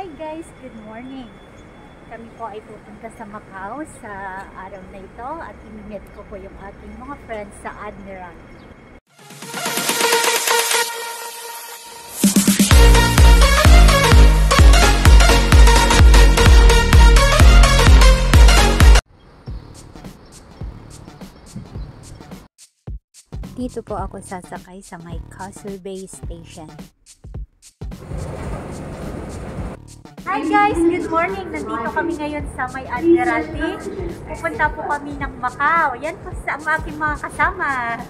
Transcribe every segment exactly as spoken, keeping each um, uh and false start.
Hi guys, good morning. Kami po ay pupunta sa Macau sa araw na ito at i-meet ko po yung ating mga friends sa Admiral. Dito po ako sasakay sa may Castle Bay Station. Hi guys! Good morning! Nandito kami ngayon sa may Admiralty. Pupunta po kami ng Macau. Yan po sa ang aking mga kasama.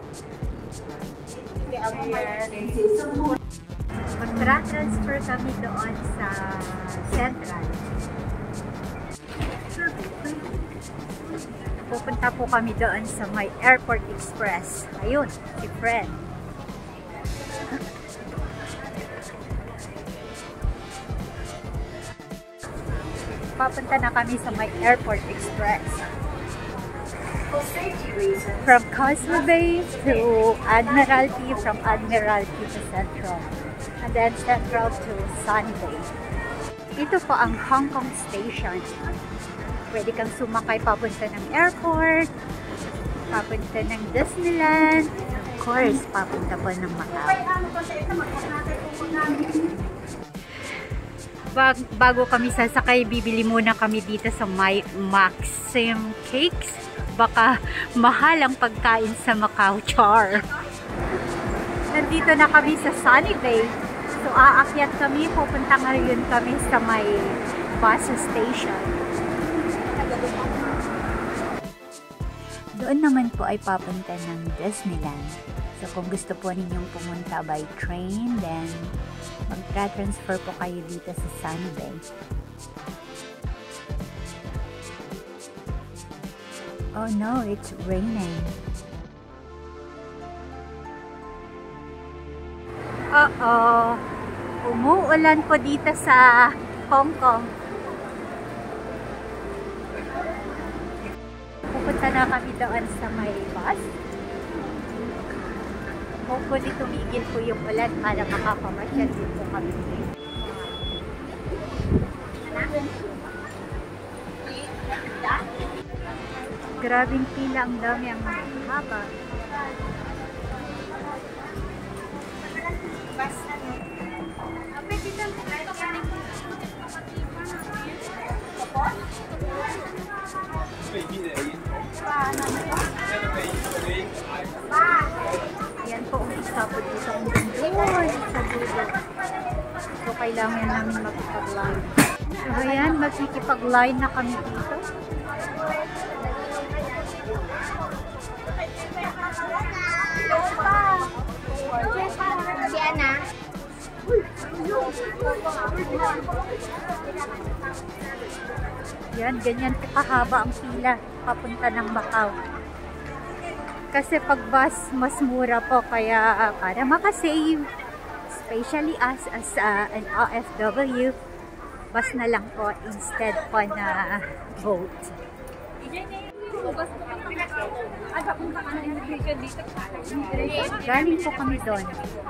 Mag-transfer kami doon sa Central. Pupunta po kami doon sa may Airport Express. Ayun, si Fred. Papunta na kami sa may Airport Express. From Castle Bay to Admiralty, from Admiralty to Central. And then Central to Sunny Bay. Ito po ang Hong Kong Station. Pwede kang sumakay papunta ng airport, papunta ng Disneyland, of course, papunta po ng Macau. Bag, bago kami sasakay, bibili muna kami dito sa may Maxim Cakes. Baka mahal ang pagkain sa Macau, char. Nandito na kami sa Sunny Bay. So aakyat kami, pupunta ngayon kami sa may bus station. Doon naman po ay papunta ng Disneyland. So kung gusto po ninyong pumunta by train, then mag-transfer po kayo dito sa Sunny Bay. Oh no, it's raining. Uh-oh. Umuulan po dito sa Hong Kong. Pupunta na kami doon sa may bus. Hopefully tumigil po yung ulan para makakamasyal din po kami. Grabing pila, ang dami, ang haba. Yan po ang isa po dito ang doon sa dulo. So kailangan namin makipag-line. So ayan, makikipag-line na kami dito. Diana. Yan, ganyan po kahaba ang pila papunta ng Macau. Kasi pag bus, mas mura po, kaya para makasave, especially us as uh, an O F W, bus na lang po instead po na boat. Galing po kami doon.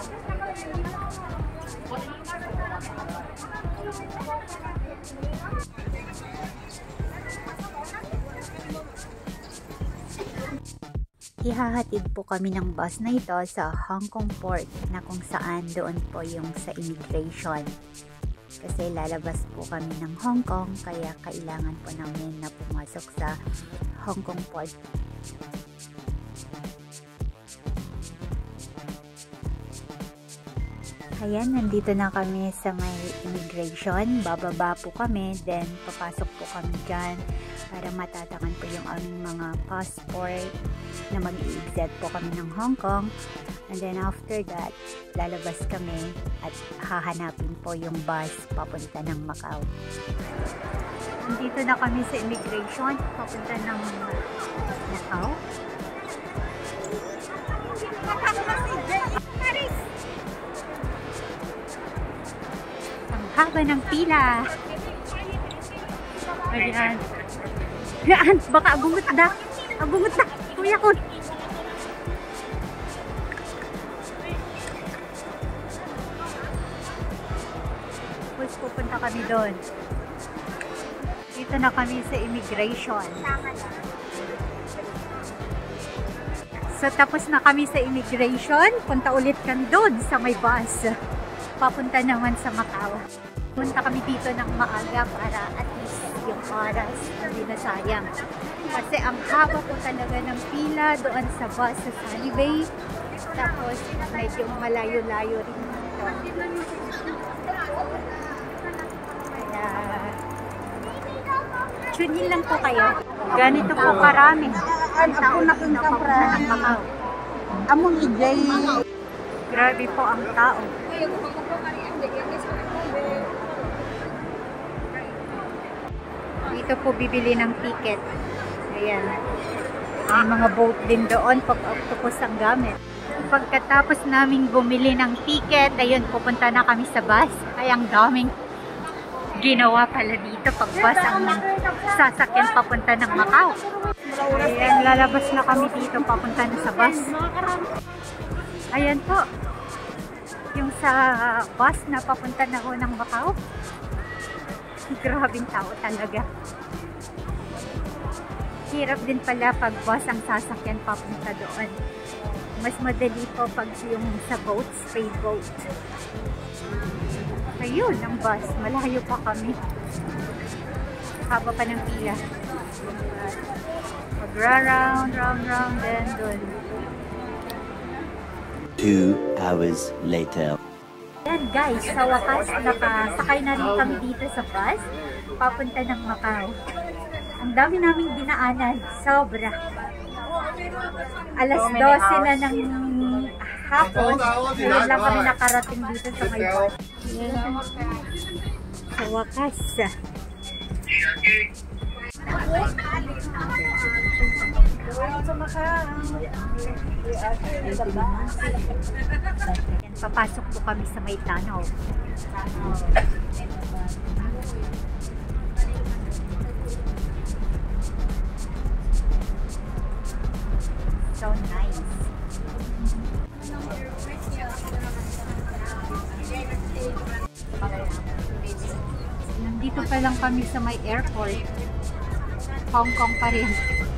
Ihahatid po kami ng bus na ito sa Hong Kong Port, na kung saan doon po yung sa immigration. Kasi lalabas po kami ng Hong Kong, kaya kailangan po namin na pumasok sa Hong Kong Port. Ayan, nandito na kami sa may immigration. Bababa po kami, then papasok po kami dyan para matatakan po yung aming mga passport na mag-i-exit po kami ng Hong Kong. And then after that, lalabas kami at hahanapin po yung bus papunta ng Macau. Nandito na kami sa immigration, papunta ng Macau. Ang haba ng pila. Ayan. Ayan, baka abungot na. Abungot na. Kuya ko. pupunta kami doon. Dito na kami sa immigration. So, tapos na kami sa immigration. Punta ulit kami doon sa may bus. Papunta naman sa Macau. Punta kami dito ng maaga para at least yung oras hindi na sayang. Kasi ang haba po talaga ng pila doon sa bus sa Sunny Bay. Tapos, medyo malayo-layo rin dito. Kaya, tune in lang po kayo. Ganito po karami. Ang tao na papunta ng Macau. Among ijay. Grabe po ang tao. Dito po bibili ng ticket. Ayan. May mga boat din doon pag octopus ang gamit. Pagkatapos naming bumili ng ticket, ayun, pupunta na kami sa bus. Kaya ang daming ginawa pala dito pag bus ang sasakyan papunta ng Macau. Ayan, lalabas na kami dito papunta na sa bus. Ayan po. Yung sa bus na papunta na ho ng Macau. Grabing tao talaga. Hirap din pala pag bus ang sasakyan papunta doon. Mas madali po pag yung sa boat, speed boat. Ayun, ang bus. Malayo pa kami. Haba pa ng pila. Mag-round, round, round, then doon. Two hours later. Yan guys, sa wakas, nakasakay na rin kami dito sa bus. Papunta ng Macau. Ang dami naming dinaanan. Sobra. Alas dose na ng hapon. Ngayon lang kami nakarating dito sa may bus. Sa wakas. Yan, papasok po kami sa may tunnel. So nice. Nandito pa lang kami sa may airport. Hong Kong pa rin.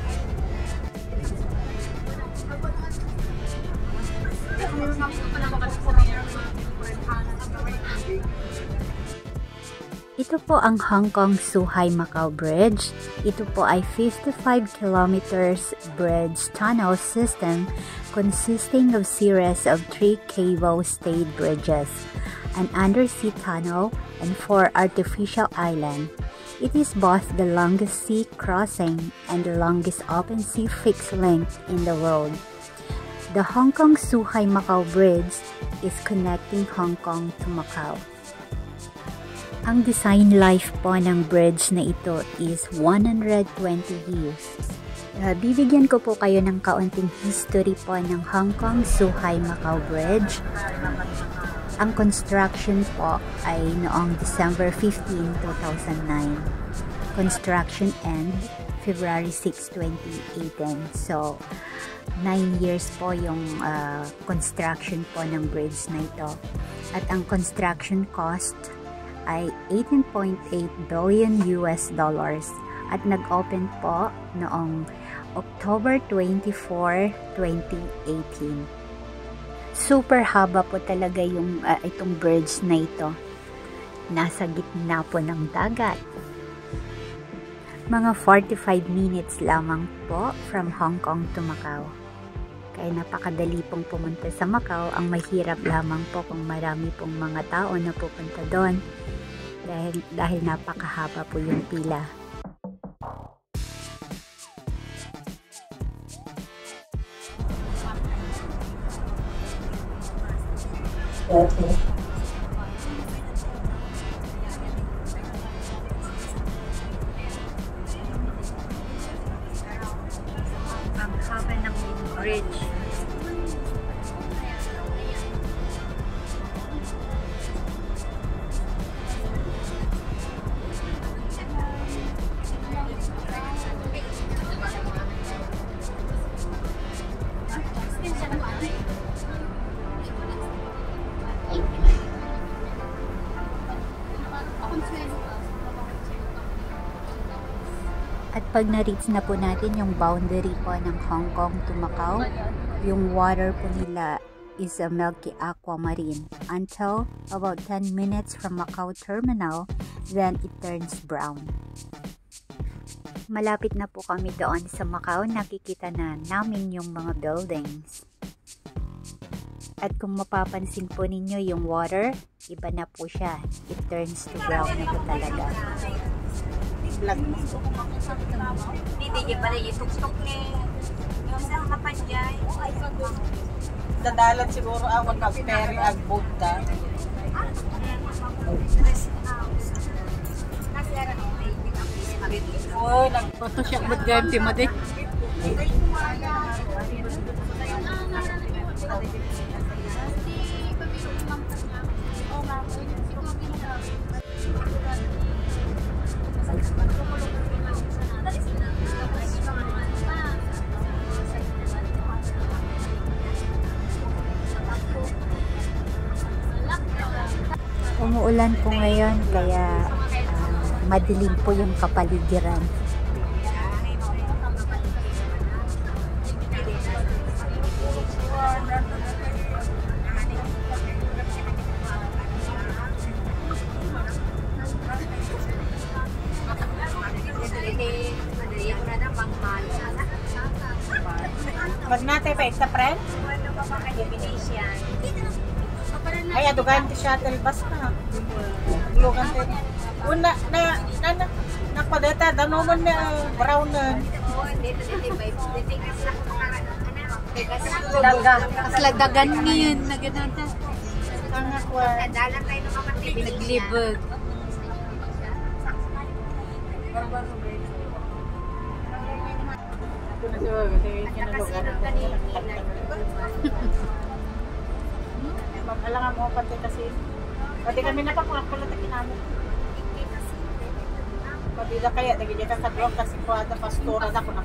Ito po ang Hong Kong Zhuhai-Macau Bridge. Ito po ay fifty-five kilometers bridge tunnel system consisting of series of three cable-stayed bridges, an undersea tunnel, and four artificial islands. It is both the longest sea crossing and the longest open sea fixed link in the world. The Hong Kong Zhuhai-Macau Bridge is connecting Hong Kong to Macau. Ang design life po ng bridge na ito is one hundred twenty years. Uh, bibigyan ko po kayo ng kaunting history po ng Hong Kong Zhuhai-Macau Bridge. Ang construction po ay noong December fifteenth, two thousand nine. Construction end February sixth, twenty eighteen. So, nine years po yung uh, construction po ng bridge na ito. At ang construction cost ay eighteen point eight billion U S dollars at nag-open po noong October twenty-fourth, twenty eighteen. Super haba po talaga yung uh, itong bridge na ito. Nasa gitna po ng dagat. Mga forty-five minutes lamang po from Hong Kong to Macau. Kaya napakadali pong pumunta sa Macau. Ang mahirap lamang po kung marami pong mga tao na pupunta doon. Dahil, dahil napakahaba po yung pila. Okay. Ang haba ng bridge. At pag na-reach na po natin yung boundary po ng Hong Kong to Macau, yung water po nila is a milky aquamarine until about ten minutes from Macau terminal, then it turns brown. Malapit na po kami doon sa Macau, nakikita na namin yung mga buildings. At kung mapapansin po ninyo yung water, iba na po siya. It turns to brown na po talaga. Hindi pa rin ituk-tuk ni yung sa kapanjay. Dadalat siguro ako nag-ferry ag Buddha. Oh, nag-photoshop ba't gayam si Madi? Umuulan po ngayon kaya uh, madilim po yung kapaligiran. Wag natin pa sa friend? Ay, adugan ti shuttle bus na. Lugan ti. Una na na na nakpadeta danomon na brown na. Daga. Kaslagdagan niyan na ganata. Ang akwa. Dalan tayo ng kapatid. Naglibog. Alam nga mo pati kasi pati kami napakulak pala na kinamit. Pabila kaya nagiging kakadwang kasi kuwada pastora na ko na.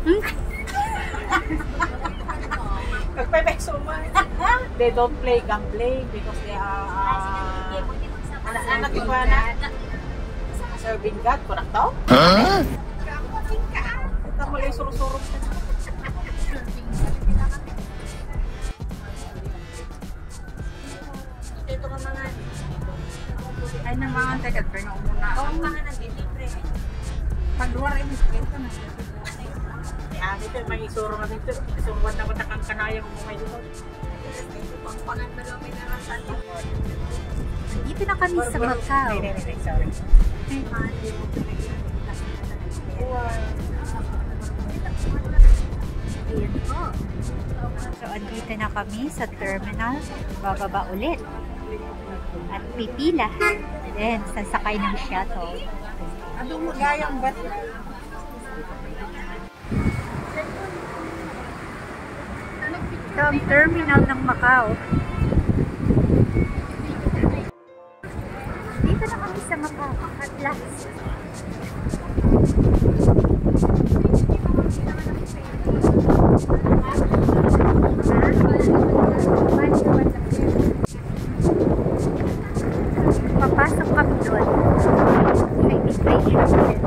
Magpepeso mo. They don't play gambling because they are uh, anak-anak ko na serving God. Kunak daw? Huh? Ito mo lang surong-surong ka. Ito ka mga ay nang mga tagat pero muna. Oo, mga nag-libre. Pagluwar ay miskento na. Ya, dito may isuro na dito. Isuruan na ko takang kanaya mo may dito. Pang pangan na lang minarasan. Dito na kami sa Macau. Sorry. Sorry. Ayan po. So, andito na kami sa terminal. Bababa ulit. At pipila. Then, sasakay ng shuttle. Anong magayang ba't? Ito ang terminal ng Macau. Dito na kami sa Macau. At last. Papasok kami doon. Sa immigration.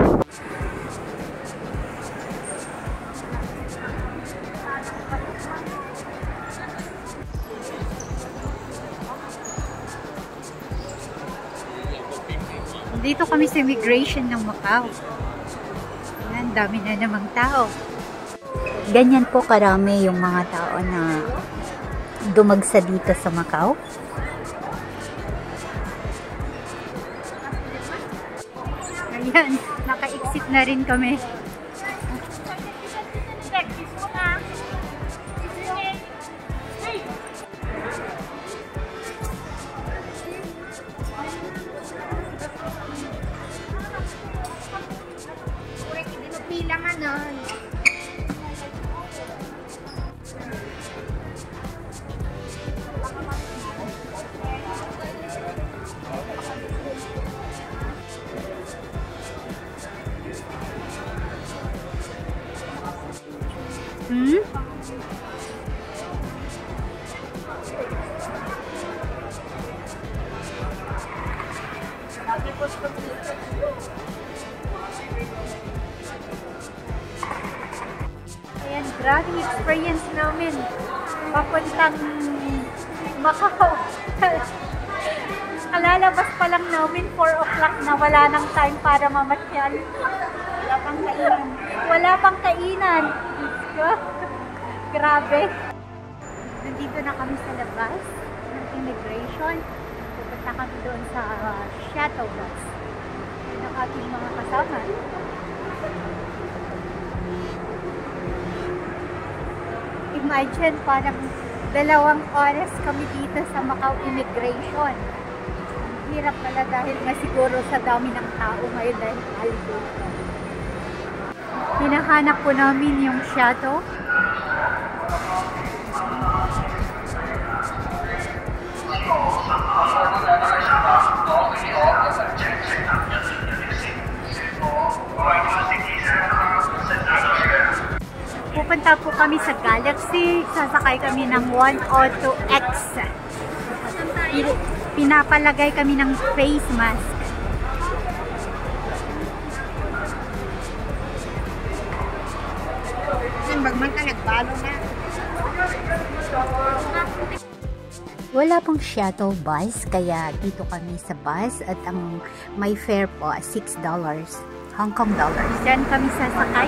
Dito kami sa immigration ng Macau. Ayan, dami na namang tao. Ganyan po karami yung mga tao na dumagsa dito sa Macau. Ayan, naka-exit na rin kami. Hmm? maraming experience namin. Papuntang Macau. Kalalabas pa lang namin, four o'clock na, wala nang time para mamasyal. Wala pang kainan. Wala pang kainan. Grabe. Nandito na kami sa labas ng immigration. Pupunta kami doon sa uh, shuttle bus. Yun ang ating mga kasama. Imagine, parang dalawang oras kami dito sa Macau Immigration. Hirap pala dahil nga siguro sa dami ng tao ngayon dahil holiday. Hinahanap po namin yung shuttle. Pupunta po kami sa Galaxy. Sasakay kami ng one oh two X. Pinapalagay kami ng face mask. Bagman ka nagbalo na. Wala pong shuttle bus, kaya dito kami sa bus at ang may fare po six dollars Hong Kong dollars. Diyan kami sasakay.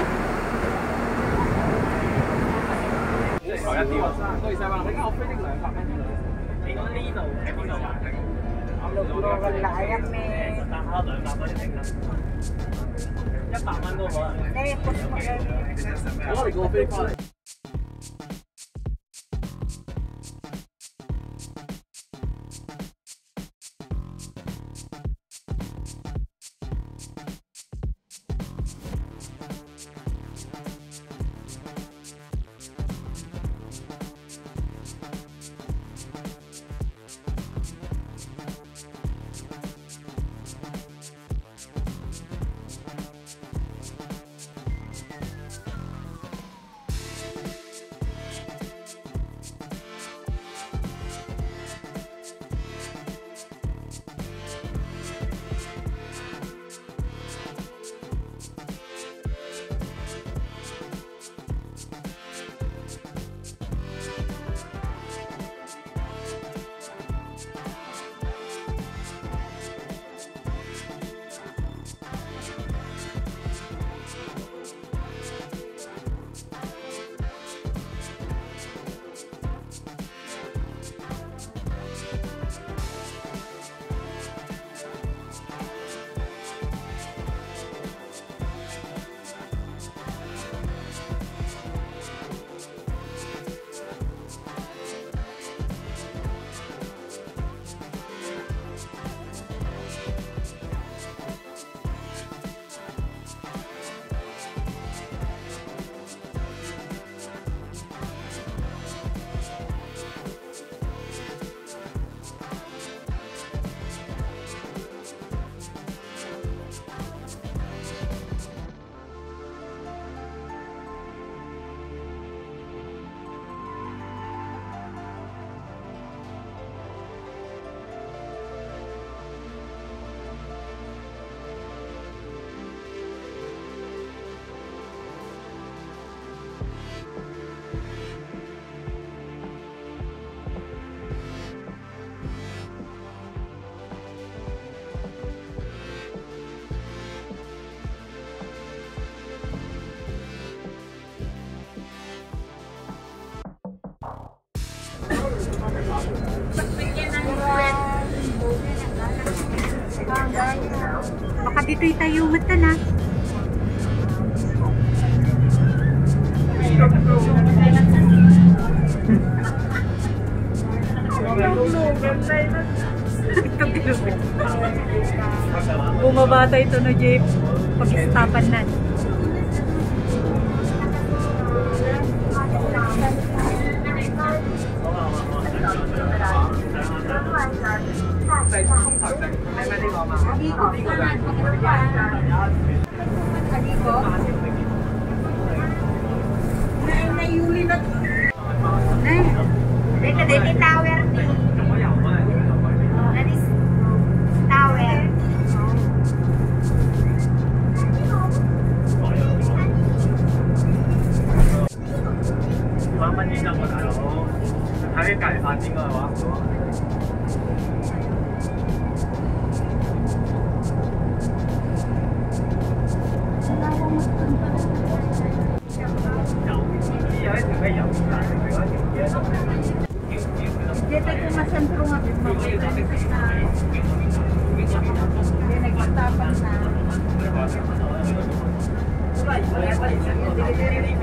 Baka dito'y tayo mata na. Bumabata ito na jeep pag-istapan na. Nayuli na. Dito, dito tower. That is tower.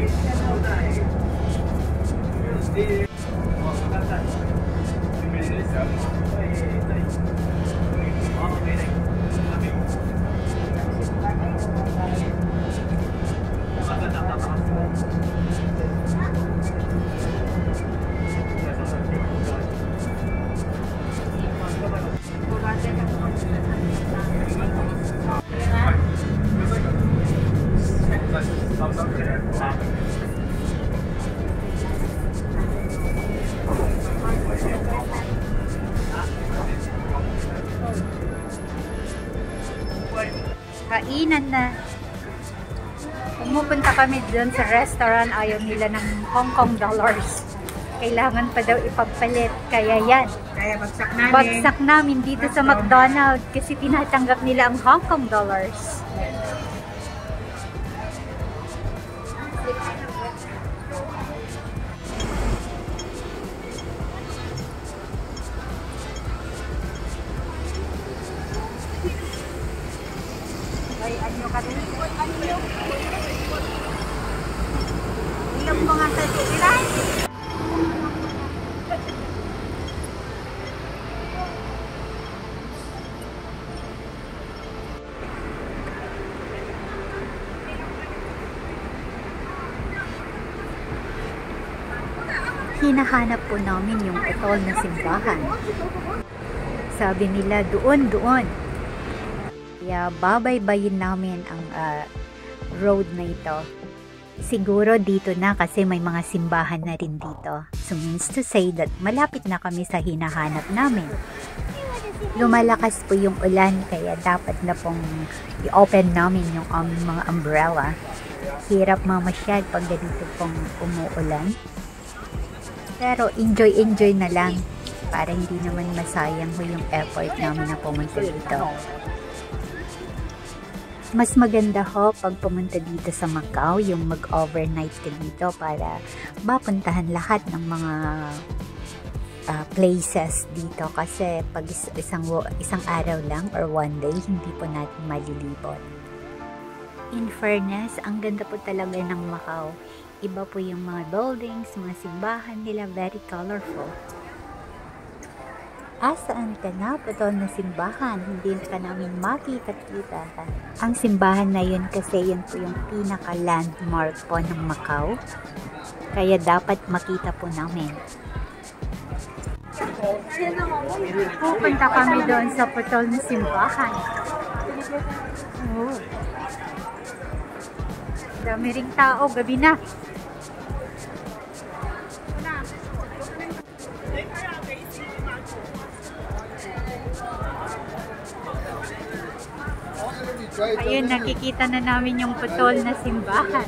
Kainan na. Pumupunta kami doon sa restaurant, ayaw nila ng Hong Kong dollars. Kailangan pa daw ipagpalit. Kaya yan. Kaya bagsak namin. Bagsak namin dito sa McDonald's kasi tinatanggap nila ang Hong Kong dollars. Ay, ano ka rin? Ano? Ilang mga sa tiran? Hinahanap po namin yung putol na simbahan. Sabi nila, doon, doon. Kaya babaybayin namin ang uh, road na ito. Siguro dito na kasi may mga simbahan na rin dito. So means to say that malapit na kami sa hinahanap namin. Lumalakas po yung ulan kaya dapat na pong i-open namin yung aming mga umbrella. Hirap mamasyal pag ganito pong umuulan. Pero enjoy-enjoy na lang para hindi naman masayang ho yung effort namin na pumunta dito. Mas maganda ho pag pumunta dito sa Macau, yung mag-overnight ka dito para mapuntahan lahat ng mga uh, places dito. Kasi pag isang, isang araw lang or one day, hindi po natin malilibot. In fairness, ang ganda po talaga ng Macau. Iba po yung mga buildings, mga simbahan nila, very colorful. Asaan ka na? Putol na simbahan. Hindi ka namin makikita-kita. Ang simbahan na yun kasi yun po yung pinaka-landmark po ng Macau. Kaya dapat makita po namin. Pupunta kami doon sa putol na simbahan. Oh. Dami ring tao. Gabi na. Ayun, nakikita na namin yung putol na simbahan.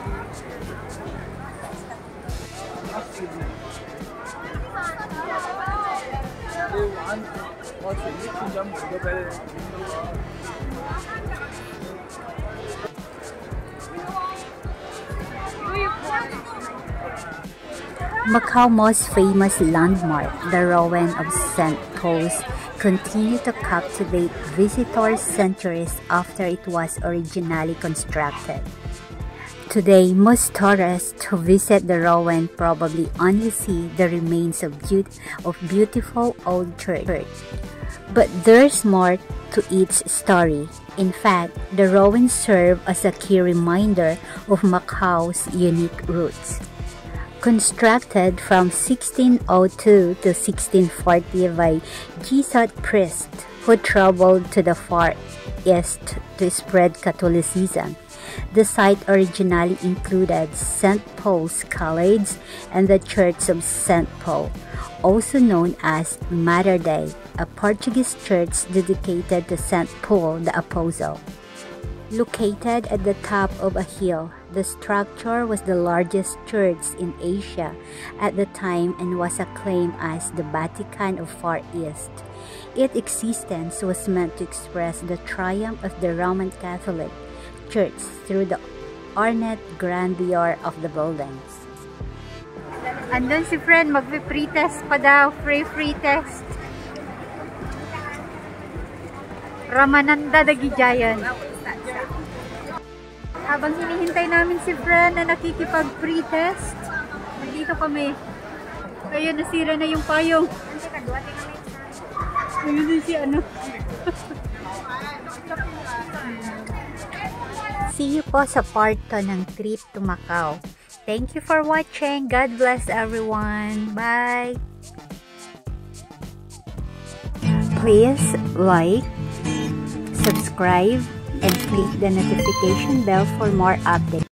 Macau's most famous landmark, the ruin of Saint Paul's, continue to captivate visitors centuries after it was originally constructed. Today, most tourists who visit the ruin probably only see the remains of, be of beautiful old church. But there's more to each story. In fact, the ruins serve as a key reminder of Macau's unique roots. Constructed from sixteen oh two to sixteen forty by Jesuit priests who traveled to the Far East to spread Catholicism, the site originally included Saint Paul's College and the Church of Saint Paul, also known as Mater Dei, a Portuguese church dedicated to Saint Paul the Apostle. Located at the top of a hill, the structure was the largest church in Asia at the time and was acclaimed as the Vatican of Far East. Its existence was meant to express the triumph of the Roman Catholic Church through the ornate grandeur of the buildings. Andun si friend, mag-free test pa daw, free free test. Ramananda Dagijayan. Habang hinihintay namin si Fran na nakikipag-pre-test, nandito kami. Ayun, nasira na yung payong. Ayun din si ano. See you po sa part two ng trip to Macau. Thank you for watching. God bless everyone. Bye! Please like, subscribe, and click the notification bell for more updates.